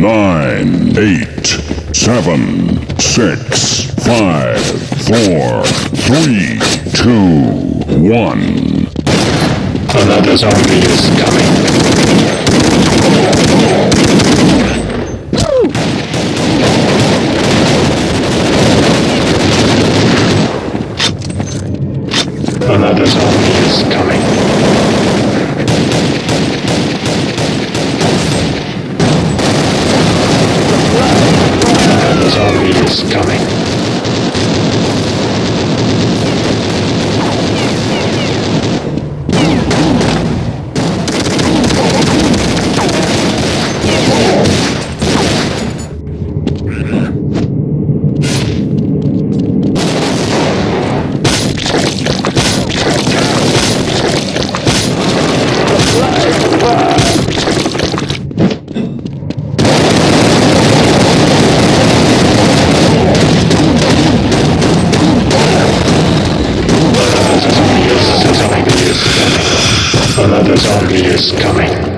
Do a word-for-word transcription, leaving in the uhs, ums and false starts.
nine, eight, seven, six, five, four, three, two, one. Another zombie is coming. Another zombie is coming. Another zombie is coming. Another zombie is coming.